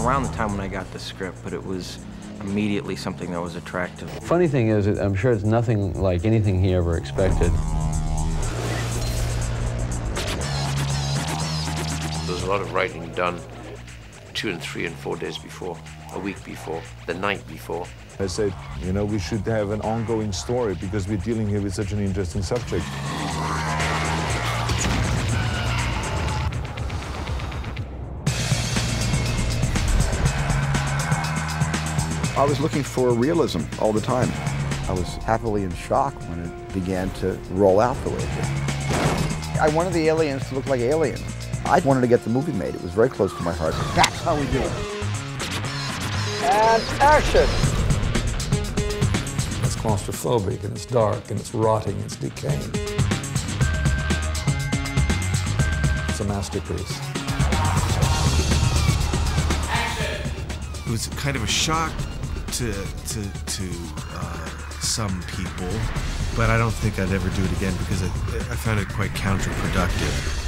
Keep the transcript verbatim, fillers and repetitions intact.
around the time when I got the script, but it was immediately something that was attractive. Funny thing is, I'm sure it's nothing like anything he ever expected. There's a lot of writing done two and three and four days before, a week before, the night before. I said, you know, we should have an ongoing story because we're dealing here with such an interesting subject. I was looking for realism all the time. I was happily in shock when it began to roll out the way it did. I wanted the aliens to look like aliens. I wanted to get the movie made. It was very close to my heart. That's how we do it. And action! It's claustrophobic, and it's dark, and it's rotting, it's decaying. It's a masterpiece. It was kind of a shock to, to, to uh, some people, but I don't think I'd ever do it again because I, I found it quite counterproductive.